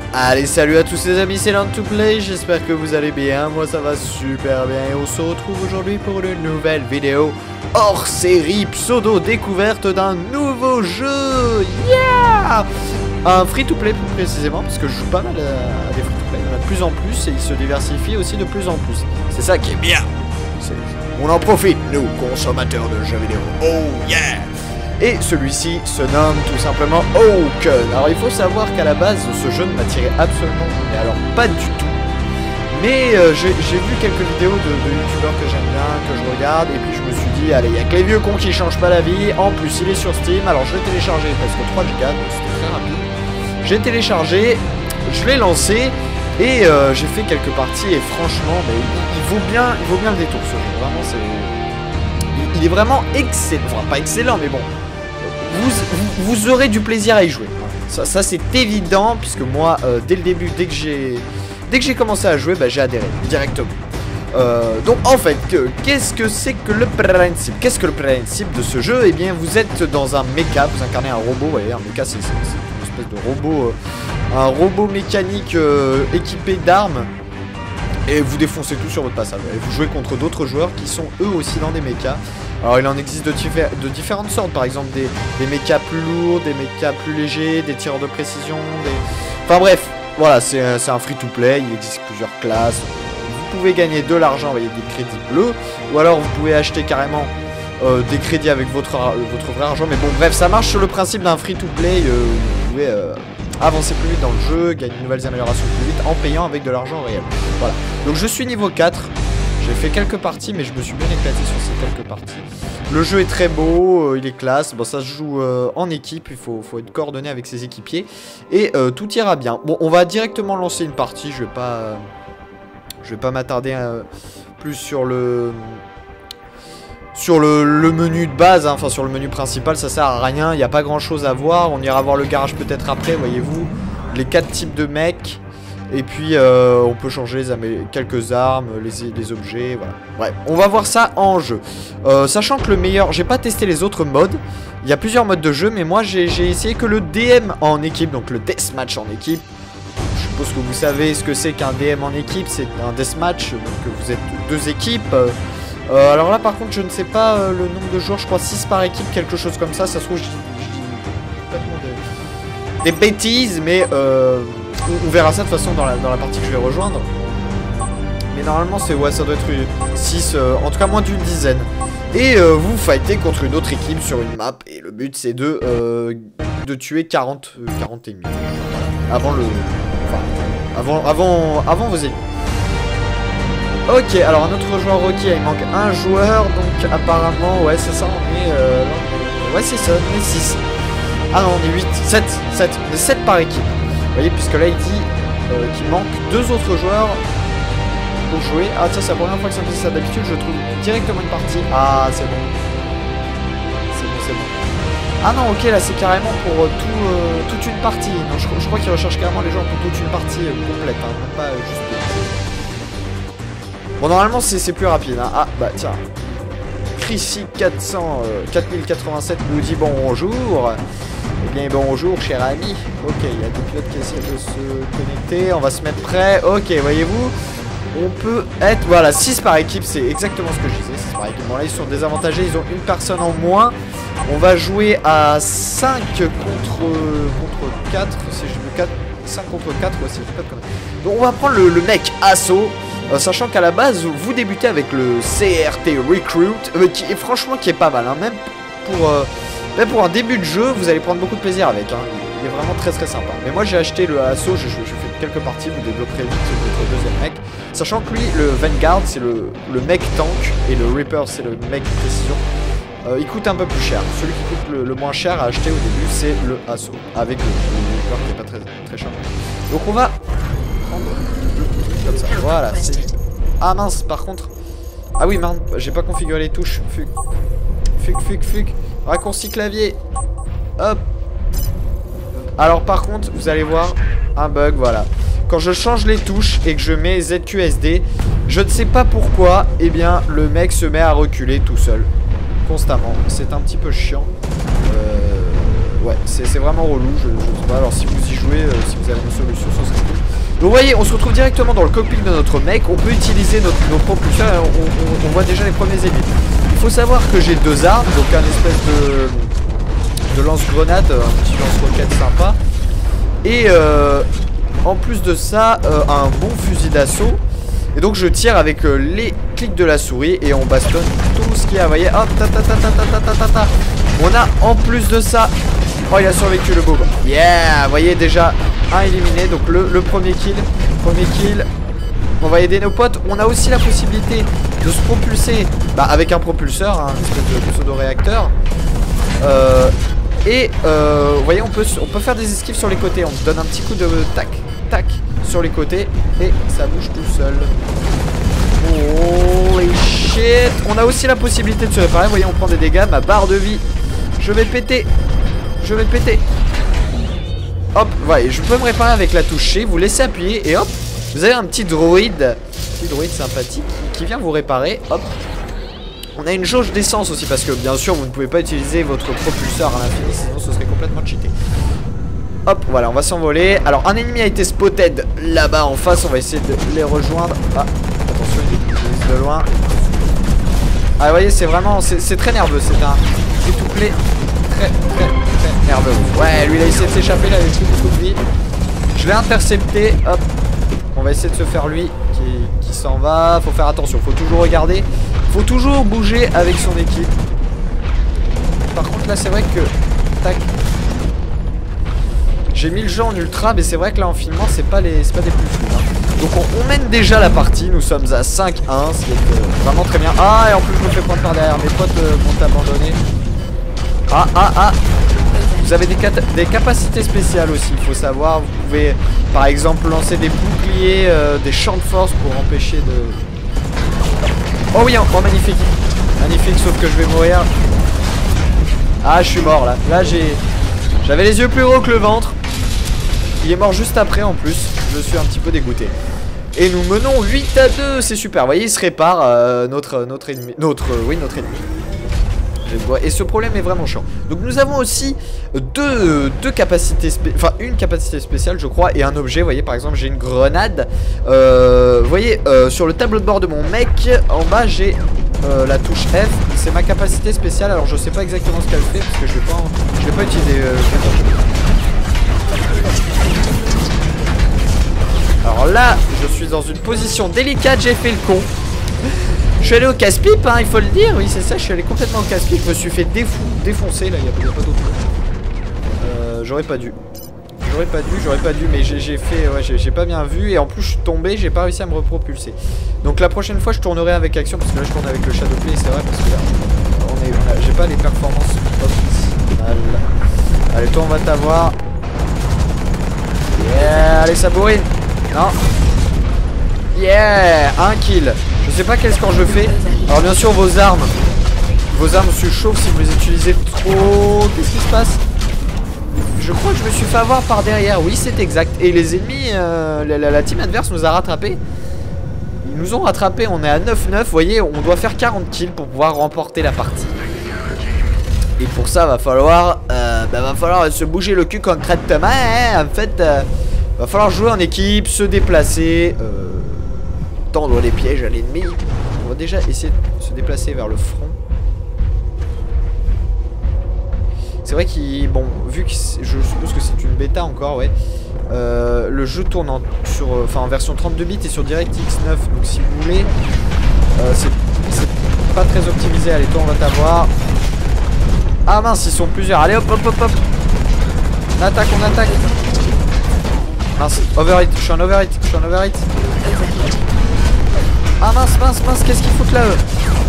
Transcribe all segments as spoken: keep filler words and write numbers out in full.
Allez, salut à tous les amis, c'est Land to Play, j'espère que vous allez bien, moi ça va super bien et on se retrouve aujourd'hui pour une nouvelle vidéo hors série pseudo découverte d'un nouveau jeu. Yeah! Un free to play plus précisément, parce que je joue pas mal à, à des free to play, il y en a de plus en plus et il se diversifie aussi de plus en plus. C'est ça qui est bien. On en profite, nous, consommateurs de jeux vidéo. Oh yeah! Et celui-ci se nomme tout simplement Hawken. Alors il faut savoir qu'à la base ce jeu ne m'attirait absolument, mais alors pas du tout. Mais euh, j'ai vu quelques vidéos de, de youtubeurs que j'aime bien, que je regarde, et puis je me suis dit, allez, il y a que les vieux cons qui changent pas la vie. En plus il est sur Steam, alors je l'ai téléchargé presque trois gigas, donc c'était très rapide. J'ai téléchargé, je l'ai lancé, et euh, j'ai fait quelques parties, et franchement, mais il, il, vaut bien, il vaut bien le détour ce jeu, vraiment c'est... Il, il est vraiment excellent, enfin pas excellent, mais bon... Vous, vous, vous aurez du plaisir à y jouer. Ça, ça c'est évident, puisque moi, euh, dès le début, dès que j'ai dès que j'ai commencé à jouer, bah, j'ai adhéré directement. Euh, donc en fait, qu'est-ce que c'est que le principe Qu'est-ce que le principe de ce jeu? Eh bien, vous êtes dans un mecha, vous incarnez un robot, vous voyez, un mecha, c'est une espèce de robot, euh, un robot mécanique euh, équipé d'armes. Et vous défoncez tout sur votre passage. Et vous jouez contre d'autres joueurs qui sont eux aussi dans des mechas. Alors il en existe de, de différentes sortes, par exemple des, des mechas plus lourds, des mechas plus légers, des tireurs de précision, des... Enfin bref, voilà, c'est un free-to-play, il existe plusieurs classes. Vous pouvez gagner de l'argent, vous voyez, des crédits bleus, ou alors vous pouvez acheter carrément euh, des crédits avec votre, euh, votre vrai argent. Mais bon, bref, ça marche sur le principe d'un free-to-play, euh, vous pouvez euh, avancer plus vite dans le jeu, gagner de nouvelles améliorations plus vite en payant avec de l'argent réel. Voilà, donc je suis niveau quatre. J'ai fait quelques parties, mais je me suis bien éclaté sur ces quelques parties. Le jeu est très beau, euh, il est classe. Bon, ça se joue euh, en équipe, il faut, faut être coordonné avec ses équipiers. Et euh, tout ira bien. Bon, on va directement lancer une partie. Je vais pas, euh, je vais pas m'attarder euh, plus sur le, sur le, le menu de base. Hein. Enfin, sur le menu principal, ça sert à rien. Il n'y a pas grand chose à voir. On ira voir le garage peut-être après, voyez-vous. Les quatre types de mecs. Et puis euh, on peut changer les quelques armes, les, les objets, voilà. Bref, on va voir ça en jeu. Euh, sachant que le meilleur, j'ai pas testé les autres modes. Il y a plusieurs modes de jeu, mais moi j'ai essayé que le D M en équipe, donc le deathmatch en équipe. Je suppose que vous savez ce que c'est qu'un D M en équipe, c'est un deathmatch, donc vous êtes deux équipes. Euh, alors là par contre je ne sais pas euh, le nombre de joueurs, je crois six par équipe, quelque chose comme ça. Ça se trouve je dis, je dis complètement des, des bêtises, mais... Euh, on verra ça de toute façon dans la, dans la partie que je vais rejoindre. Mais normalement c'est ouais, ça doit être six, euh, en tout cas moins d'une dizaine. Et euh, vous fightez contre une autre équipe sur une map. Et le but c'est de, euh, de tuer quarante, euh, quarante ennemis. Voilà. Avant le... Enfin, avant, avant, avant vos ennemis. Ok, alors un autre joueur ok, il manque un joueur. Donc apparemment, ouais c'est ça, on est... Euh, ouais c'est ça, on est six. Ah non, on est huit, sept, sept. On est sept par équipe. Vous voyez, puisque là il dit euh, qu'il manque deux autres joueurs pour jouer. Ah tiens, c'est la première fois que ça me fait ça. D'habitude je trouve directement une partie. Ah c'est bon. C'est bon, c'est bon. Ah non, ok, là c'est carrément pour euh, tout, euh, toute une partie. Non, je, je crois qu'il recherche carrément les joueurs pour toute une partie euh, complète, hein, même pas euh, juste... Bon, normalement c'est plus rapide, hein. Ah bah tiens. Chrissy quatre cents, euh, quatre mille quatre-vingt-sept nous dit bonjour. Eh bien bonjour cher ami. Ok, il y a des pilotes qui essaient de se connecter. On va se mettre prêt. Ok, voyez-vous, on peut être... Voilà, six par équipe, c'est exactement ce que je disais. six par équipe. Bon là ils sont désavantagés, ils ont une personne en moins. On va jouer à cinq contre, contre quatre. Si je veux quatre, cinq contre quatre, ouais, si je dis pas de conneries. Donc on va prendre le, le mec assaut. Euh, sachant qu'à la base vous débutez avec le C R T Recruit, euh, qui est franchement qui est pas mal, hein, même pour... Euh, Mais pour un début de jeu, vous allez prendre beaucoup de plaisir avec, hein. Il est vraiment très très sympa. Mais moi j'ai acheté le assaut, j'ai fait quelques parties, vous débloquerez vite votre deuxième mec. Sachant que lui, le Vanguard, c'est le, le mec tank, et le Reaper, c'est le mec précision. Euh, il coûte un peu plus cher. Celui qui coûte le, le moins cher à acheter au début, c'est le assaut, avec le, le Reaper qui est pas très, très cher. Donc on va prendre le truc comme ça, voilà. Ah mince, par contre... Ah oui, merde, j'ai pas configuré les touches, fuck. Fuck, fuck, fuck. Raccourci clavier. Hop. Alors par contre, vous allez voir un bug, voilà. Quand je change les touches et que je mets Z Q S D, je ne sais pas pourquoi, eh bien, le mec se met à reculer tout seul. Constamment. C'est un petit peu chiant. Euh... ouais, c'est vraiment relou, je, je sais pas. Alors si vous y jouez, euh, si vous avez une solution, ce serait cool. Donc vous voyez, on se retrouve directement dans le cockpit de notre mec. On peut utiliser notre, nos propulseurs et on, on, on voit déjà les premiers ennemis. Il faut savoir que j'ai deux armes, donc un espèce de, de lance-grenade, un petit lance-roquette sympa. Et euh, en plus de ça, euh, un bon fusil d'assaut. Et donc je tire avec euh, les clics de la souris et on bastonne tout ce qu'il y a. Vous voyez, hop, ta ta ta ta ta ta ta ta. On a en plus de ça, oh il a survécu le bob. Yeah, vous voyez déjà un éliminé. Donc le, le premier kill, premier kill. On va aider nos potes. On a aussi la possibilité de se propulser bah, avec un propulseur, hein, un espèce de pseudo-réacteur. Euh, et euh, vous voyez, on peut, on peut faire des esquives sur les côtés. On donne un petit coup de tac, tac sur les côtés et ça bouge tout seul. Holy shit. On a aussi la possibilité de se réparer. Vous voyez, on prend des dégâts. Ma barre de vie, je vais péter. Je vais péter. Hop, voilà, je peux me réparer avec la touche C. Vous laissez appuyer et hop, vous avez un petit droïde. Petit droïde sympathique qui vient vous réparer. Hop. On a une jauge d'essence aussi parce que bien sûr vous ne pouvez pas utiliser votre propulseur à l'infini, sinon ce serait complètement cheaté. Hop, voilà, on va s'envoler. Alors un ennemi a été spotted là-bas en face. On va essayer de les rejoindre. Ah, attention, il est de loin. Ah, vous voyez, c'est vraiment, c'est très nerveux. C'est un free-to-play très, très, très nerveux. Ouais, lui il a essayé de s'échapper, là, avec tout beaucoup de vie. Je l'ai intercepté. Hop, on va essayer de se faire lui qui, qui s'en va. Faut faire attention, faut toujours regarder. Faut toujours bouger avec son équipe. Par contre là c'est vrai que tac, j'ai mis le jeu en ultra, mais c'est vrai que là en filmant c'est pas les c'est pas des plus fous, hein. Donc on, on mène déjà la partie. Nous sommes à cinq un, ce qui est euh, vraiment très bien. Ah, et en plus je me fais prendre par derrière. Mes potes euh, m'ont abandonné. Ah ah ah. Vous avez des, des capacités spéciales aussi, il faut savoir. Vous pouvez par exemple lancer des boucliers, euh, des champs de force pour empêcher de... Oh oui, oh magnifique. Magnifique, sauf que je vais mourir. Ah, je suis mort là. Là, j'ai... J'avais les yeux plus gros que le ventre. Il est mort juste après en plus. Je suis un petit peu dégoûté. Et nous menons huit à deux. C'est super. Vous voyez, il se répare euh, notre, notre ennemi. Notre, euh, oui, notre ennemi. Et ce problème est vraiment chiant. Donc nous avons aussi deux, deux capacités spé... Enfin une capacité spéciale je crois. Et un objet, vous voyez par exemple j'ai une grenade. euh, Vous voyez euh, sur le tableau de bord de mon mec, en bas j'ai euh, la touche F. C'est ma capacité spéciale. Alors je sais pas exactement ce qu'elle fait parce que je vais pas, en... je vais pas utiliser euh, je vais... Alors là je suis dans une position délicate. J'ai fait le con. Je suis allé au casse-pipe, hein, il faut le dire. Oui, c'est ça, je suis allé complètement au casse-pipe. Je me suis fait défou défoncer. Là, il n'y a, a pas d'autre. Euh, j'aurais pas dû. J'aurais pas dû, j'aurais pas dû. Mais j'ai fait. Ouais, j'ai pas bien vu. Et en plus, je suis tombé. J'ai pas réussi à me repropulser. Donc, la prochaine fois, je tournerai avec action. Parce que là, je tourne avec le Shadowplay. C'est vrai. Parce que là, on est. J'ai pas les performances optimales. Allez, toi, on va t'avoir. Yeah, allez, ça bourrine. Non. Yeah, un kill. Je sais pas quel score je fais. Alors bien sûr vos armes Vos armes se chauffent si vous les utilisez trop. Qu'est-ce qui se passe? Je crois que je me suis fait avoir par derrière. Oui c'est exact. Et les ennemis euh, la, la, la team adverse nous a rattrapés. Ils nous ont rattrapés. On est à neuf neuf. Vous voyez, on doit faire quarante kills pour pouvoir remporter la partie. Et pour ça va falloir euh, bah, va falloir se bouger le cul concrètement, hein. En fait euh, va falloir jouer en équipe, se déplacer, euh, tendre les pièges à l'ennemi. On va déjà essayer de se déplacer vers le front. C'est vrai qu'il... Bon, vu que je suppose que c'est une bêta encore, ouais. Euh, le jeu tourne en, sur, enfin, en version trente-deux bits et sur DirectX neuf. Donc si vous voulez... Euh, c'est pas très optimisé. Allez, toi on va t'avoir. Ah mince, ils sont plusieurs. Allez hop hop hop hop. On attaque, on attaque. Mince, overhit, je suis en overhit, je suis en overhit. Ah mince, mince, mince, qu'est-ce qu'ils foutent là eux?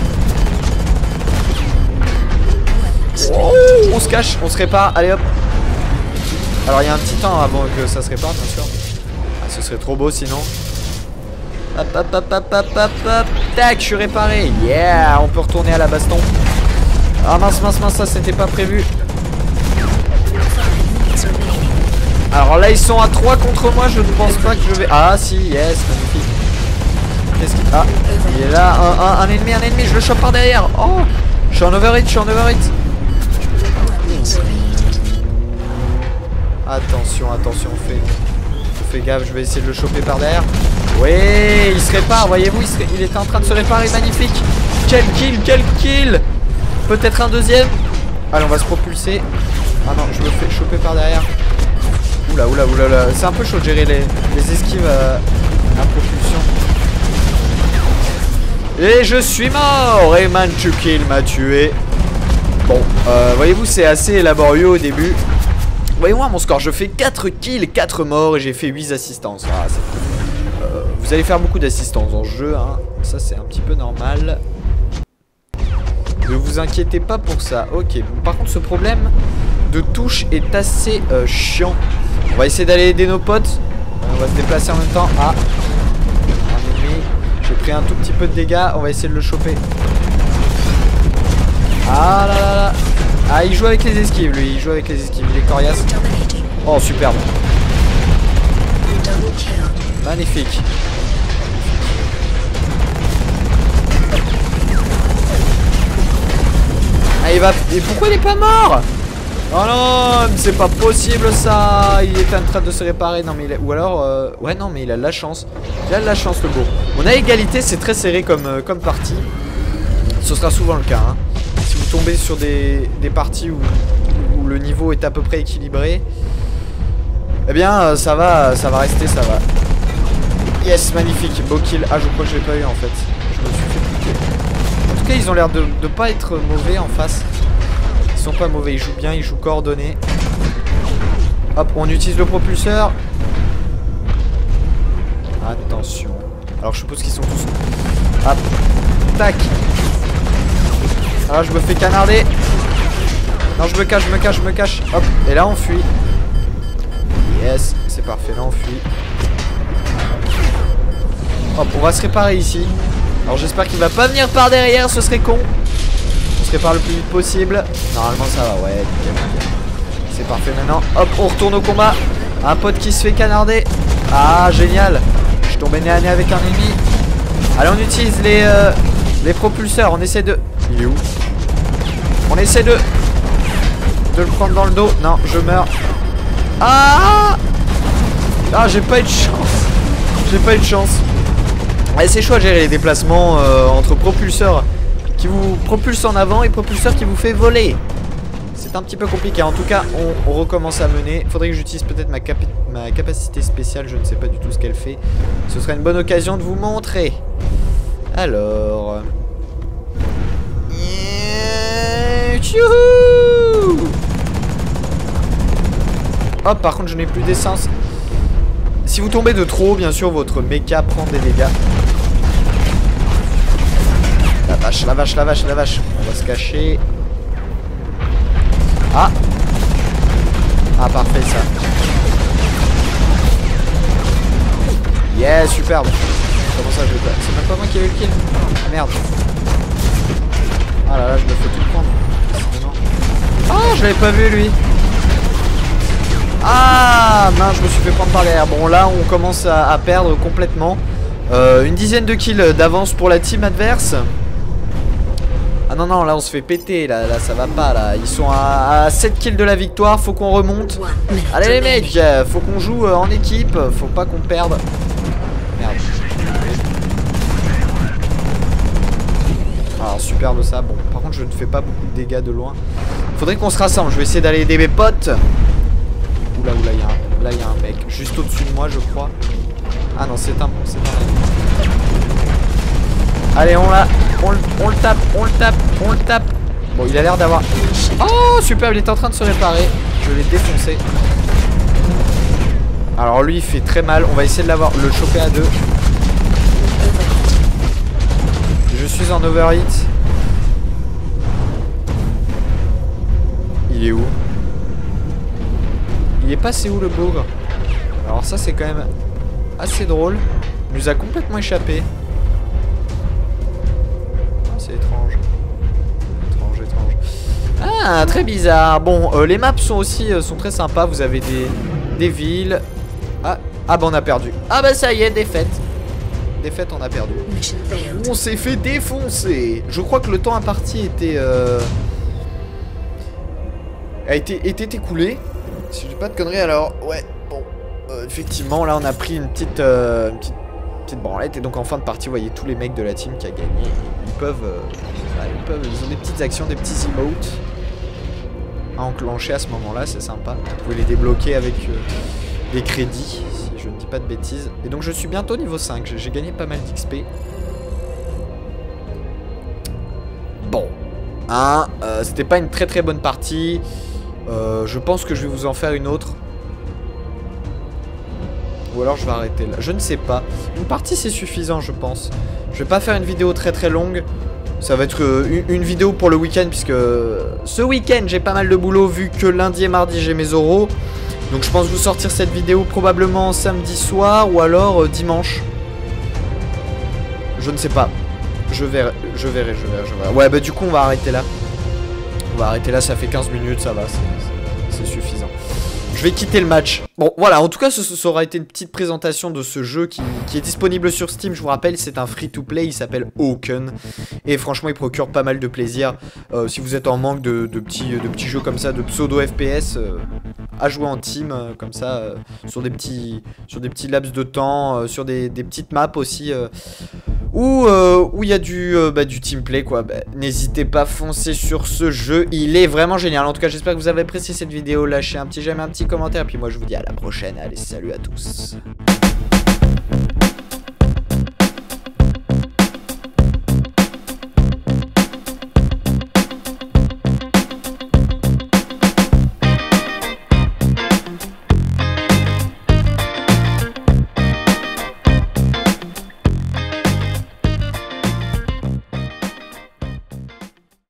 Oh, on se cache, on se répare, allez hop. Alors il y a un petit temps avant que ça se répare bien sûr. Ah, ce serait trop beau sinon. Hop hop hop hop hop hop hop. Tac, je suis réparé. Yeah, on peut retourner à la baston. Ah mince, mince, mince, ça c'était pas prévu. Alors là ils sont à trois contre moi, je ne pense pas que je vais... Ah si, yes, magnifique. Qu'est-ce qu'il... Ah, il est là, un, un, un ennemi, un ennemi, je le chope par derrière. Oh, je suis en overhit, je suis en overhit. Attention, attention, on fait, on fait gaffe, je vais essayer de le choper par derrière. Oui, il se répare, voyez-vous, il, se... il était en train de se réparer, magnifique. Quel kill, quel kill. Peut-être un deuxième. Allez, on va se propulser. Ah non, je me fais choper par derrière. Oula, oula, oula, oula. C'est un peu chaud de gérer les, les esquives à, à propulsion. Et je suis mort. Rayman to kill m'a tué. Bon, euh, voyez-vous, c'est assez laborieux au début. Voyez-moi mon score, je fais quatre kills, quatre morts et j'ai fait huit assistances. Ah, euh, vous allez faire beaucoup d'assistances dans le jeu, hein. Ça c'est un petit peu normal. Ne vous inquiétez pas pour ça. Ok, par contre ce problème de touche est assez euh, chiant. On va essayer d'aller aider nos potes. On va se déplacer en même temps. Ah, un ennemi. J'ai pris un tout petit peu de dégâts, on va essayer de le choper. Ah là là là. Ah, il joue avec les esquives lui, il joue avec les esquives, il est coriace. Oh superbe. Magnifique. Ah il va... Et pourquoi il est pas mort? Oh non, c'est pas possible ça. Il est en train de se réparer. Non mais il a... Ou alors... Euh... Ouais non mais il a de la chance. Il a de la chance le beau. On a égalité, c'est très serré comme, euh, comme partie. Ce sera souvent le cas hein. Si vous tombez sur des, des parties où, où le niveau est à peu près équilibré, eh bien ça va, ça va rester, ça va. Yes, magnifique, beau kill. Ah je crois que je l'ai pas eu en fait. Je me suis fait piquer. En tout cas ils ont l'air de ne pas être mauvais en face. Ils sont pas mauvais, ils jouent bien, ils jouent coordonnés. Hop, on utilise le propulseur. Attention. Alors je suppose qu'ils sont tous... Hop, tac. Ah je me fais canarder. Non je me cache, je me cache, je me cache. Hop, et là on fuit. Yes, c'est parfait, là on fuit. Hop, on va se réparer ici. Alors j'espère qu'il va pas venir par derrière, ce serait con. On se répare le plus vite possible. Normalement ça va, ouais, nickel, nickel. C'est parfait maintenant. Hop, on retourne au combat. Un pote qui se fait canarder. Ah génial. Je suis tombé nez à nez avec un ennemi. Allez on utilise les, euh, les propulseurs. On essaie de... Il est où? On essaie de... De le prendre dans le dos. Non, je meurs. Ah Ah j'ai pas eu de chance. J'ai pas eu de chance. Allez, c'est chaud à gérer les déplacements euh, entre propulseurs qui vous propulsent en avant et propulseurs qui vous fait voler. C'est un petit peu compliqué. En tout cas, on, on recommence à mener. Faudrait que j'utilise peut-être ma, capi ma capacité spéciale. Je ne sais pas du tout ce qu'elle fait. Ce serait une bonne occasion de vous montrer. Alors... Tchouhou! Hop, par contre, je n'ai plus d'essence. Si vous tombez de trop haut, bien sûr, votre méca prend des dégâts. La vache, la vache, la vache, la vache. On va se cacher. Ah! Ah, parfait, ça. Yeah, superbe. Comment ça, je vais pas... C'est même pas moi qui ai eu le kill. Ah, merde. Ah là là, je me fais tout prendre. Ah, je l'avais pas vu, lui. Ah, mince, je me suis fait prendre par derrière. Bon, là, on commence à, à perdre complètement. Euh, une dizaine de kills d'avance pour la team adverse. Ah non, non, là, on se fait péter. Là, là ça va pas, là. Ils sont à, à sept kills de la victoire. Faut qu'on remonte. Allez, les mecs, faut qu'on joue en équipe. Faut pas qu'on perde. Merde. Alors, superbe ça. Bon, par contre, je ne fais pas beaucoup de dégâts de loin. Faudrait qu'on se rassemble. Je vais essayer d'aller aider mes potes. Oula, oula, il y a un, là il y a un mec juste au-dessus de moi, je crois. Ah non, c'est un, c'est un mec. Allez, on l'a, on, on le tape, on le tape, on le tape. Bon, il a l'air d'avoir... Oh, super, il est en train de se réparer. Je l'ai défoncé. Alors lui, il fait très mal. On va essayer de l'avoir, le choper à deux. Je suis en overhit. Il est où? Il est passé où le bougre? Alors ça c'est quand même assez drôle. Il nous a complètement échappé. Oh, c'est étrange. Étrange, étrange. Ah, très bizarre. Bon, euh, les maps sont aussi euh, sont très sympas. Vous avez des, des villes. Ah, ah bah on a perdu. Ah bah ça y est, défaite. Défaite, on a perdu. On s'est fait défoncer. Je crois que le temps imparti était... Euh, a été, était écoulé. Si je dis pas de conneries, alors, ouais, bon, euh, effectivement, là, on a pris une petite, euh, une petite, petite branlette, et donc en fin de partie, vous voyez tous les mecs de la team qui a gagné, ils peuvent, euh, bah, ils peuvent, ils ont des petites actions, des petits emotes à enclencher à ce moment-là, c'est sympa. Vous pouvez les débloquer avec euh, des crédits, si je ne dis pas de bêtises. Et donc, je suis bientôt niveau cinq, j'ai gagné pas mal d'X P. Bon, hein, euh, c'était pas une très très bonne partie. Euh, je pense que je vais vous en faire une autre. Ou alors je vais arrêter là. Je ne sais pas. Une partie c'est suffisant je pense. Je vais pas faire une vidéo très très longue. Ça va être euh, une, une vidéo pour le week-end. Puisque euh, ce week-end j'ai pas mal de boulot. Vu que lundi et mardi j'ai mes oraux. Donc je pense vous sortir cette vidéo probablement samedi soir. Ou alors euh, dimanche. Je ne sais pas. Je verrai, je verrai, je verrai, je verrai. Ouais bah du coup on va arrêter là. On va arrêter là, ça fait quinze minutes, ça va, c'est suffisant. Je vais quitter le match. Bon, voilà, en tout cas, ce, ça aura été une petite présentation de ce jeu qui, qui est disponible sur Steam. Je vous rappelle, c'est un free-to-play, il s'appelle Hawken. Et franchement, il procure pas mal de plaisir. Euh, si vous êtes en manque de, de, petits, de petits jeux comme ça, de pseudo-F P S, euh, à jouer en team, euh, comme ça, euh, sur, des petits, sur des petits laps de temps, euh, sur des, des petites maps aussi... Euh, Où euh, où il y a du, euh, bah, du teamplay quoi. Bah, n'hésitez pas à foncer sur ce jeu, il est vraiment génial. En tout cas j'espère que vous avez apprécié cette vidéo. Lâchez un petit j'aime, un petit commentaire. Puis moi je vous dis à la prochaine. Allez salut à tous.